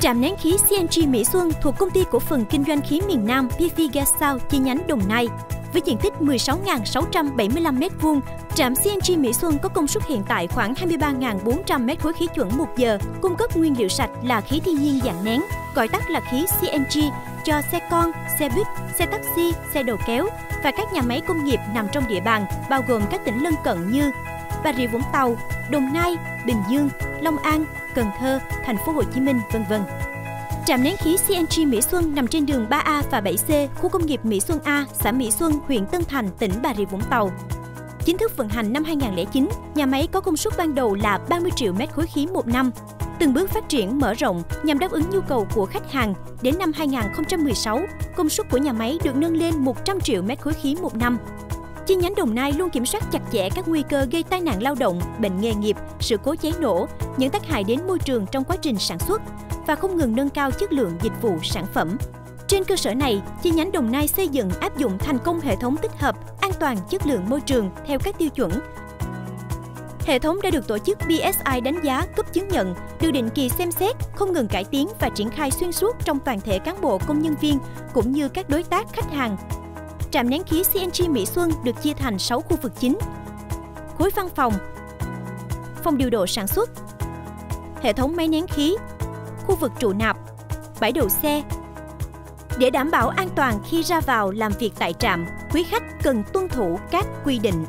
Trạm nén khí CNG Mỹ Xuân thuộc Công ty Cổ phần Kinh doanh khí miền Nam PV Gas South chi nhánh Đồng Nai. Với diện tích 16.675 m², trạm CNG Mỹ Xuân có công suất hiện tại khoảng 23.400 m3 khí chuẩn một giờ, cung cấp nguyên liệu sạch là khí thiên nhiên dạng nén, gọi tắt là khí CNG, cho xe con, xe buýt, xe taxi, xe đầu kéo và các nhà máy công nghiệp nằm trong địa bàn, bao gồm các tỉnh lân cận như Bà Rịa Vũng Tàu, Đồng Nai, Bình Dương, Long An, Cần Thơ, Thành phố Hồ Chí Minh, v.v. Trạm nén khí CNG Mỹ Xuân nằm trên đường 3A và 7C, khu công nghiệp Mỹ Xuân A, xã Mỹ Xuân, huyện Tân Thành, tỉnh Bà Rịa Vũng Tàu. Chính thức vận hành năm 2009, nhà máy có công suất ban đầu là 30 triệu m3 khí một năm. Từng bước phát triển mở rộng nhằm đáp ứng nhu cầu của khách hàng. Đến năm 2016, công suất của nhà máy được nâng lên 100 triệu m3 khí một năm. Chi nhánh Đồng Nai luôn kiểm soát chặt chẽ các nguy cơ gây tai nạn lao động, bệnh nghề nghiệp, sự cố cháy nổ, những tác hại đến môi trường trong quá trình sản xuất và không ngừng nâng cao chất lượng dịch vụ sản phẩm. Trên cơ sở này, chi nhánh Đồng Nai xây dựng áp dụng thành công hệ thống tích hợp an toàn chất lượng môi trường theo các tiêu chuẩn. Hệ thống đã được tổ chức BSI đánh giá cấp chứng nhận, được định kỳ xem xét, không ngừng cải tiến và triển khai xuyên suốt trong toàn thể cán bộ công nhân viên cũng như các đối tác khách hàng. Trạm nén khí CNG Mỹ Xuân được chia thành 6 khu vực chính: khối văn phòng, phòng điều độ sản xuất, hệ thống máy nén khí, khu vực trụ nạp, bãi đậu xe. Để đảm bảo an toàn khi ra vào làm việc tại trạm, quý khách cần tuân thủ các quy định.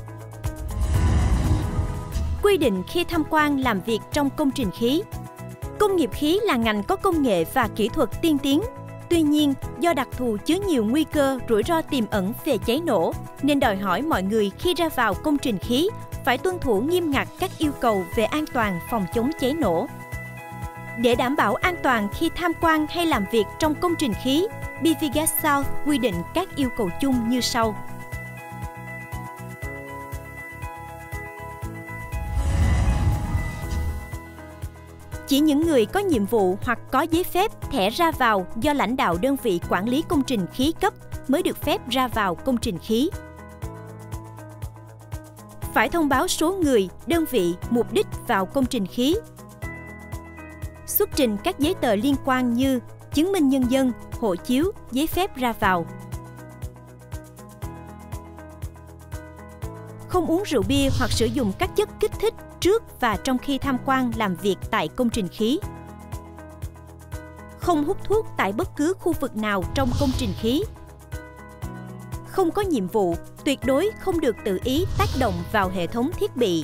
Quy định khi tham quan làm việc trong công trình khí. Công nghiệp khí là ngành có công nghệ và kỹ thuật tiên tiến. Tuy nhiên, do đặc thù chứa nhiều nguy cơ, rủi ro tiềm ẩn về cháy nổ, nên đòi hỏi mọi người khi ra vào công trình khí phải tuân thủ nghiêm ngặt các yêu cầu về an toàn phòng chống cháy nổ. Để đảm bảo an toàn khi tham quan hay làm việc trong công trình khí, PV Gas South quy định các yêu cầu chung như sau. Chỉ những người có nhiệm vụ hoặc có giấy phép thẻ ra vào do lãnh đạo đơn vị quản lý công trình khí cấp mới được phép ra vào công trình khí. Phải thông báo số người, đơn vị, mục đích vào công trình khí. Xuất trình các giấy tờ liên quan như chứng minh nhân dân, hộ chiếu, giấy phép ra vào. Không uống rượu bia hoặc sử dụng các chất kích thích trước và trong khi tham quan làm việc tại công trình khí. Không hút thuốc tại bất cứ khu vực nào trong công trình khí. Không có nhiệm vụ, tuyệt đối không được tự ý tác động vào hệ thống thiết bị.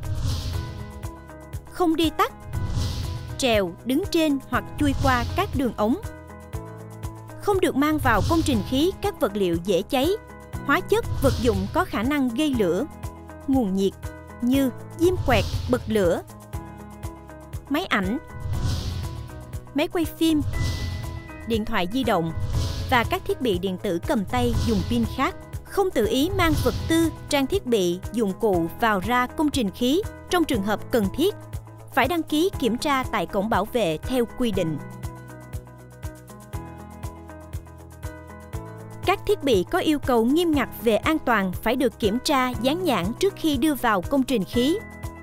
Không đi tắt, trèo, đứng trên hoặc chui qua các đường ống. Không được mang vào công trình khí các vật liệu dễ cháy, hóa chất, vật dụng có khả năng gây lửa, nguồn nhiệt như diêm quẹt, bật lửa, máy ảnh, máy quay phim, điện thoại di động và các thiết bị điện tử cầm tay dùng pin khác. Không tự ý mang vật tư, trang thiết bị, dụng cụ vào ra công trình khí trong trường hợp cần thiết. Phải đăng ký kiểm tra tại cổng bảo vệ theo quy định. Các thiết bị có yêu cầu nghiêm ngặt về an toàn phải được kiểm tra dán nhãn trước khi đưa vào công trình khí.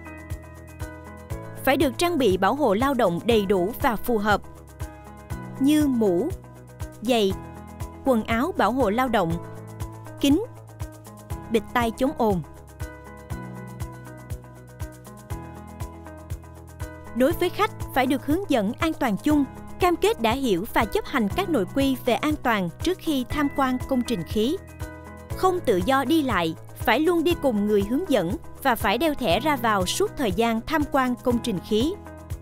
Phải được trang bị bảo hộ lao động đầy đủ và phù hợp, như mũ, giày, quần áo bảo hộ lao động, kính, bịt tai chống ồn. Đối với khách, phải được hướng dẫn an toàn chung, cam kết đã hiểu và chấp hành các nội quy về an toàn trước khi tham quan công trình khí. Không tự do đi lại, phải luôn đi cùng người hướng dẫn và phải đeo thẻ ra vào suốt thời gian tham quan công trình khí.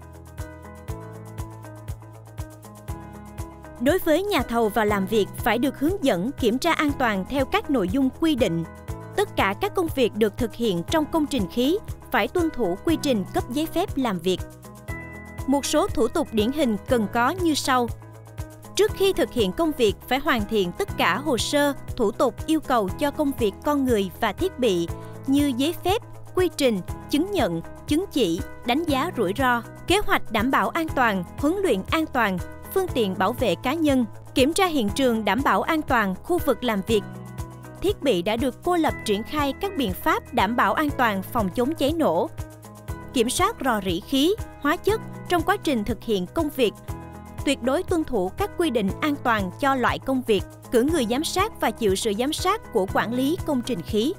Đối với nhà thầu vào làm việc, phải được hướng dẫn kiểm tra an toàn theo các nội dung quy định. Tất cả các công việc được thực hiện trong công trình khí phải tuân thủ quy trình cấp giấy phép làm việc. Một số thủ tục điển hình cần có như sau. Trước khi thực hiện công việc, phải hoàn thiện tất cả hồ sơ, thủ tục yêu cầu cho công việc con người và thiết bị như giấy phép, quy trình, chứng nhận, chứng chỉ, đánh giá rủi ro, kế hoạch đảm bảo an toàn, huấn luyện an toàn, phương tiện bảo vệ cá nhân, kiểm tra hiện trường đảm bảo an toàn khu vực làm việc. Thiết bị đã được cô lập triển khai các biện pháp đảm bảo an toàn phòng chống cháy nổ, kiểm soát rò rỉ khí, hóa chất trong quá trình thực hiện công việc, tuyệt đối tuân thủ các quy định an toàn cho loại công việc, cử người giám sát và chịu sự giám sát của quản lý công trình khí.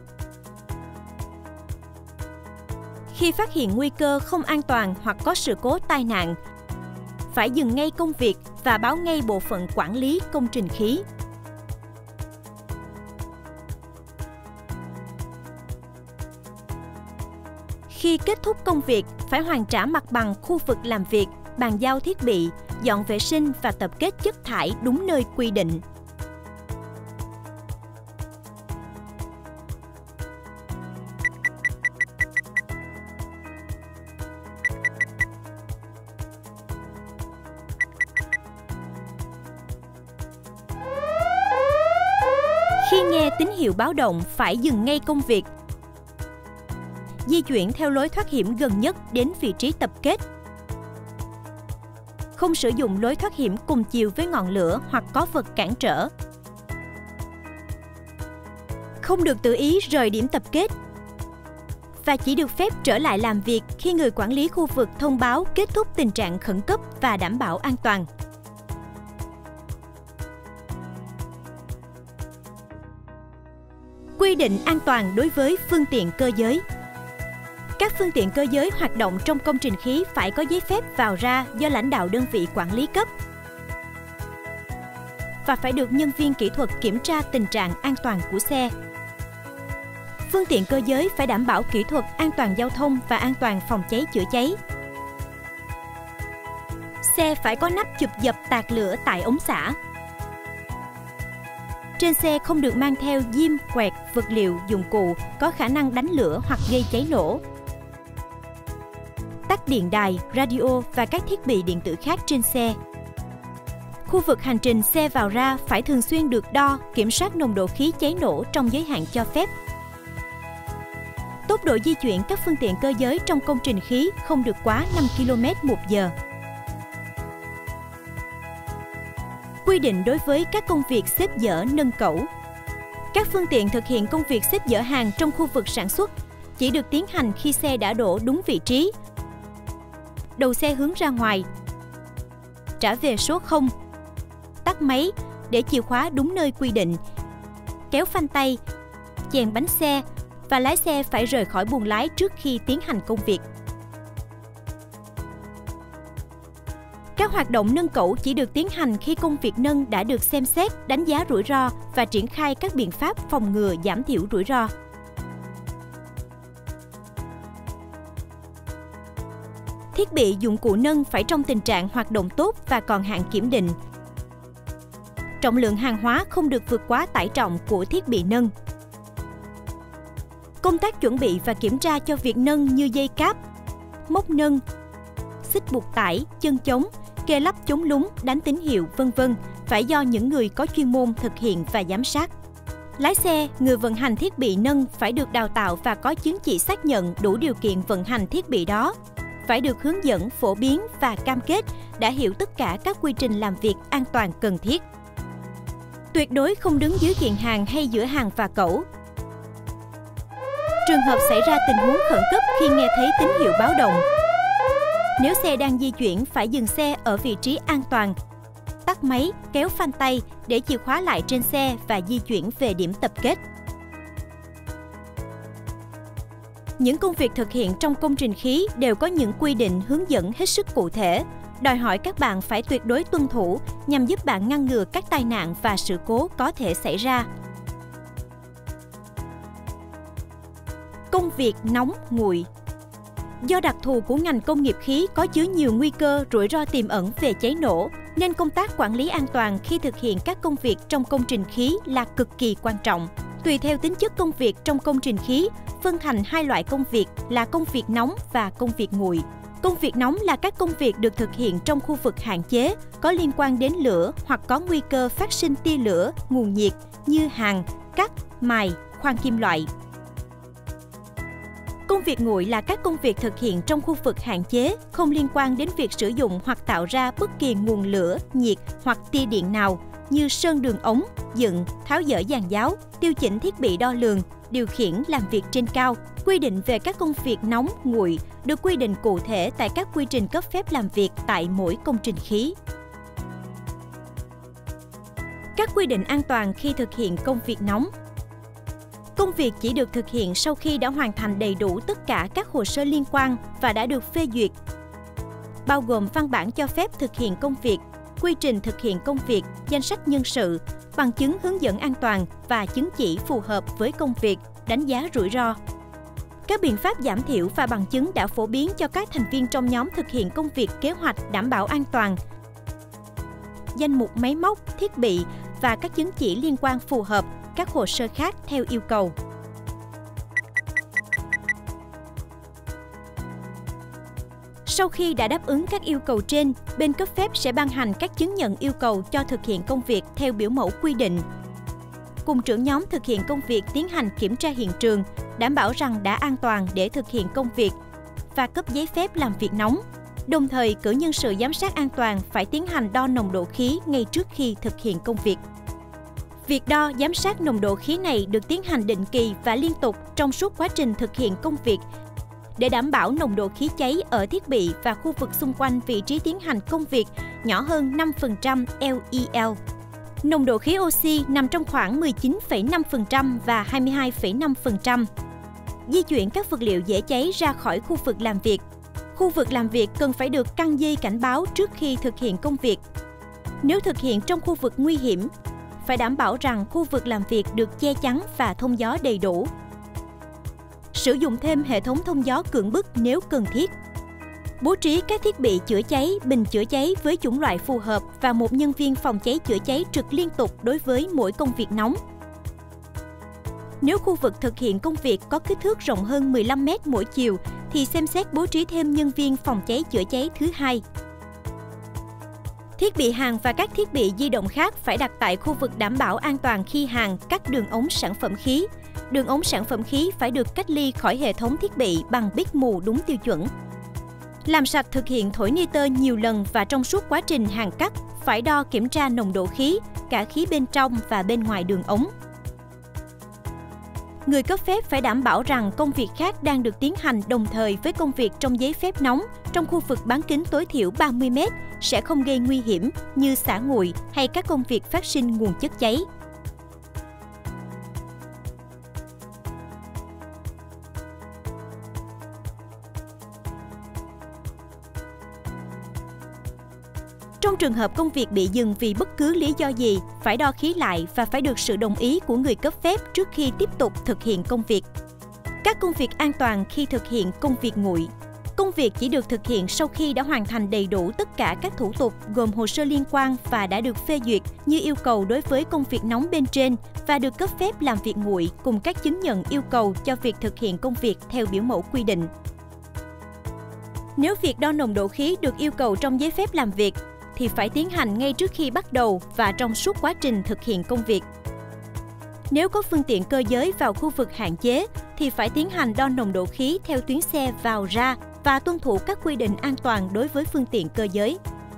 Khi phát hiện nguy cơ không an toàn hoặc có sự cố tai nạn, phải dừng ngay công việc và báo ngay bộ phận quản lý công trình khí. Khi kết thúc công việc, phải hoàn trả mặt bằng khu vực làm việc, bàn giao thiết bị, dọn vệ sinh và tập kết chất thải đúng nơi quy định. Khi nghe tín hiệu báo động, phải dừng ngay công việc. Di chuyển theo lối thoát hiểm gần nhất đến vị trí tập kết. Không sử dụng lối thoát hiểm cùng chiều với ngọn lửa hoặc có vật cản trở. Không được tự ý rời điểm tập kết. Và chỉ được phép trở lại làm việc khi người quản lý khu vực thông báo kết thúc tình trạng khẩn cấp và đảm bảo an toàn. Quy định an toàn đối với phương tiện cơ giới. Các phương tiện cơ giới hoạt động trong công trình khí phải có giấy phép vào ra do lãnh đạo đơn vị quản lý cấp và phải được nhân viên kỹ thuật kiểm tra tình trạng an toàn của xe. Phương tiện cơ giới phải đảm bảo kỹ thuật an toàn giao thông và an toàn phòng cháy chữa cháy. Xe phải có nắp chụp dập tạt lửa tại ống xả. Trên xe không được mang theo diêm, quẹt, vật liệu, dụng cụ có khả năng đánh lửa hoặc gây cháy nổ. Tắt điện đài, radio và các thiết bị điện tử khác trên xe. Khu vực hành trình xe vào ra phải thường xuyên được đo, kiểm soát nồng độ khí cháy nổ trong giới hạn cho phép. Tốc độ di chuyển các phương tiện cơ giới trong công trình khí không được quá 5 km/h. Quy định đối với các công việc xếp dỡ nâng cẩu. Các phương tiện thực hiện công việc xếp dỡ hàng trong khu vực sản xuất chỉ được tiến hành khi xe đã đổ đúng vị trí, đầu xe hướng ra ngoài, trả về số 0, tắt máy để chìa khóa đúng nơi quy định, kéo phanh tay, chèn bánh xe và lái xe phải rời khỏi buồng lái trước khi tiến hành công việc. Các hoạt động nâng cẩu chỉ được tiến hành khi công việc nâng đã được xem xét, đánh giá rủi ro và triển khai các biện pháp phòng ngừa giảm thiểu rủi ro. Thiết bị dụng cụ nâng phải trong tình trạng hoạt động tốt và còn hạn kiểm định. Trọng lượng hàng hóa không được vượt quá tải trọng của thiết bị nâng. Công tác chuẩn bị và kiểm tra cho việc nâng như dây cáp, móc nâng, xích buộc tải, chân chống, kê lắp chống lún, đánh tín hiệu, v.v. phải do những người có chuyên môn thực hiện và giám sát. Lái xe, người vận hành thiết bị nâng phải được đào tạo và có chứng chỉ xác nhận đủ điều kiện vận hành thiết bị đó. Phải được hướng dẫn, phổ biến và cam kết đã hiểu tất cả các quy trình làm việc an toàn cần thiết. Tuyệt đối không đứng dưới kiện hàng hay giữa hàng và cẩu. Trường hợp xảy ra tình huống khẩn cấp khi nghe thấy tín hiệu báo động. Nếu xe đang di chuyển, phải dừng xe ở vị trí an toàn, tắt máy, kéo phanh tay để chìa khóa lại trên xe và di chuyển về điểm tập kết. Những công việc thực hiện trong công trình khí đều có những quy định hướng dẫn hết sức cụ thể, đòi hỏi các bạn phải tuyệt đối tuân thủ nhằm giúp bạn ngăn ngừa các tai nạn và sự cố có thể xảy ra. Công việc nóng, nguội. Do đặc thù của ngành công nghiệp khí có chứa nhiều nguy cơ, rủi ro tiềm ẩn về cháy nổ, nên công tác quản lý an toàn khi thực hiện các công việc trong công trình khí là cực kỳ quan trọng. Tùy theo tính chất công việc trong công trình khí, phân thành hai loại công việc là công việc nóng và công việc nguội. Công việc nóng là các công việc được thực hiện trong khu vực hạn chế, có liên quan đến lửa hoặc có nguy cơ phát sinh tia lửa, nguồn nhiệt như hàn, cắt, mài, khoan kim loại. Công việc nguội là các công việc thực hiện trong khu vực hạn chế, không liên quan đến việc sử dụng hoặc tạo ra bất kỳ nguồn lửa, nhiệt hoặc tia điện nào, như sơn đường ống, dựng, tháo dỡ giàn giáo, điều chỉnh thiết bị đo lường, điều khiển làm việc trên cao. Quy định về các công việc nóng, nguội được quy định cụ thể tại các quy trình cấp phép làm việc tại mỗi công trình khí. Các quy định an toàn khi thực hiện công việc nóng. Công việc chỉ được thực hiện sau khi đã hoàn thành đầy đủ tất cả các hồ sơ liên quan và đã được phê duyệt, bao gồm văn bản cho phép thực hiện công việc, quy trình thực hiện công việc, danh sách nhân sự, bằng chứng hướng dẫn an toàn và chứng chỉ phù hợp với công việc, đánh giá rủi ro. Các biện pháp giảm thiểu và bằng chứng đã phổ biến cho các thành viên trong nhóm thực hiện công việc kế hoạch đảm bảo an toàn, danh mục máy móc, thiết bị và các chứng chỉ liên quan phù hợp, các hồ sơ khác theo yêu cầu. Sau khi đã đáp ứng các yêu cầu trên, bên cấp phép sẽ ban hành các chứng nhận yêu cầu cho thực hiện công việc theo biểu mẫu quy định. Cùng trưởng nhóm thực hiện công việc tiến hành kiểm tra hiện trường, đảm bảo rằng đã an toàn để thực hiện công việc và cấp giấy phép làm việc nóng. Đồng thời, cử nhân sự giám sát an toàn phải tiến hành đo nồng độ khí ngay trước khi thực hiện công việc. Việc đo, giám sát nồng độ khí này được tiến hành định kỳ và liên tục trong suốt quá trình thực hiện công việc để đảm bảo nồng độ khí cháy ở thiết bị và khu vực xung quanh vị trí tiến hành công việc nhỏ hơn 5% LEL. Nồng độ khí oxy nằm trong khoảng 19,5% và 22,5%. Di chuyển các vật liệu dễ cháy ra khỏi khu vực làm việc. Khu vực làm việc cần phải được căng dây cảnh báo trước khi thực hiện công việc. Nếu thực hiện trong khu vực nguy hiểm, phải đảm bảo rằng khu vực làm việc được che chắn và thông gió đầy đủ. Sử dụng thêm hệ thống thông gió cưỡng bức nếu cần thiết. Bố trí các thiết bị chữa cháy, bình chữa cháy với chủng loại phù hợp và một nhân viên phòng cháy chữa cháy trực liên tục đối với mỗi công việc nóng. Nếu khu vực thực hiện công việc có kích thước rộng hơn 15 m mỗi chiều, thì xem xét bố trí thêm nhân viên phòng cháy chữa cháy thứ hai. Thiết bị hàn và các thiết bị di động khác phải đặt tại khu vực đảm bảo an toàn khi hàn các đường ống sản phẩm khí. Đường ống sản phẩm khí phải được cách ly khỏi hệ thống thiết bị bằng bít mù đúng tiêu chuẩn. Làm sạch thực hiện thổi nitơ nhiều lần và trong suốt quá trình hàn cắt, phải đo kiểm tra nồng độ khí, cả khí bên trong và bên ngoài đường ống. Người cấp phép phải đảm bảo rằng công việc khác đang được tiến hành đồng thời với công việc trong giấy phép nóng trong khu vực bán kính tối thiểu 30 m sẽ không gây nguy hiểm như xả nguội hay các công việc phát sinh nguồn chất cháy. Trong trường hợp công việc bị dừng vì bất cứ lý do gì, phải đo khí lại và phải được sự đồng ý của người cấp phép trước khi tiếp tục thực hiện công việc. Các công việc an toàn khi thực hiện công việc nguội. Công việc chỉ được thực hiện sau khi đã hoàn thành đầy đủ tất cả các thủ tục gồm hồ sơ liên quan và đã được phê duyệt như yêu cầu đối với công việc nóng bên trên và được cấp phép làm việc nguội cùng các chứng nhận yêu cầu cho việc thực hiện công việc theo biểu mẫu quy định. Nếu việc đo nồng độ khí được yêu cầu trong giấy phép làm việc, thì phải tiến hành ngay trước khi bắt đầu và trong suốt quá trình thực hiện công việc. Nếu có phương tiện cơ giới vào khu vực hạn chế, thì phải tiến hành đo nồng độ khí theo tuyến xe vào ra và tuân thủ các quy định an toàn đối với phương tiện cơ giới.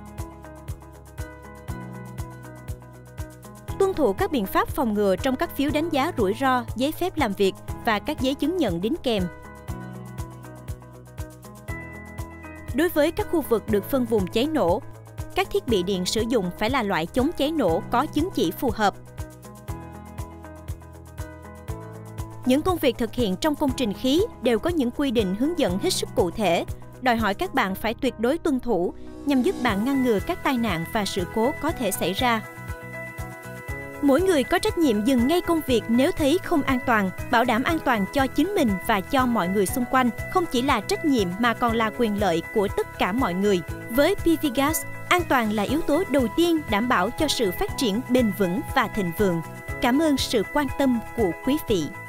Tuân thủ các biện pháp phòng ngừa trong các phiếu đánh giá rủi ro, giấy phép làm việc và các giấy chứng nhận đính kèm. Đối với các khu vực được phân vùng cháy nổ, các thiết bị điện sử dụng phải là loại chống cháy nổ có chứng chỉ phù hợp. Những công việc thực hiện trong công trình khí đều có những quy định hướng dẫn hết sức cụ thể, đòi hỏi các bạn phải tuyệt đối tuân thủ nhằm giúp bạn ngăn ngừa các tai nạn và sự cố có thể xảy ra. Mỗi người có trách nhiệm dừng ngay công việc nếu thấy không an toàn, bảo đảm an toàn cho chính mình và cho mọi người xung quanh, không chỉ là trách nhiệm mà còn là quyền lợi của tất cả mọi người. Với PV Gas, an toàn là yếu tố đầu tiên đảm bảo cho sự phát triển bền vững và thịnh vượng. Cảm ơn sự quan tâm của quý vị.